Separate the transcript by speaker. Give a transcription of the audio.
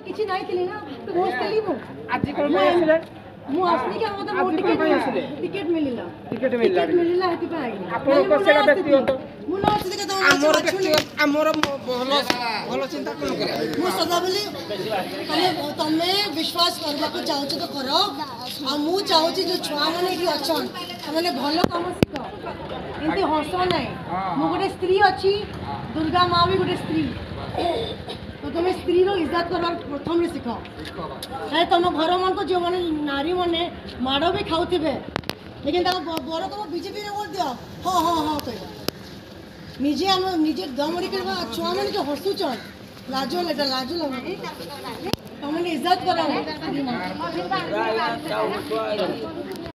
Speaker 1: किछि नाही थिली ना तो बसतली मु
Speaker 2: आज कोन पे आसिले
Speaker 1: मु असली के मते मो टिकट मिलिला हेति पे आई
Speaker 2: आपन को सेटा व्यक्ति हो
Speaker 1: मु न असली के
Speaker 2: हमर व्यक्ति हमर भलो चिंता कोन करे
Speaker 1: मु सदा बोली तमे विश्वास करबा को चाहू तो करो आ मु चाहू जो छुआ माने की अछन माने भलो काम सिखो एंती हंसो नाही मु गोटे स्त्री अछि दुर्गा माँ भी गोटे स्त्री तो तुम्हें स्त्री रो इज्जत करवार प्रथम शिख है तुम घर मन को जो मैंने नारी मैंने माड़ भी खाऊे लेकिन बड़ तुम बीजेपी रे वोट दियो हाँ हाँ हाँ कह निजे आम निजे दमड़ी कर छुआ मैंने जो हसुचन लाज लगे तुमने इज्जत करा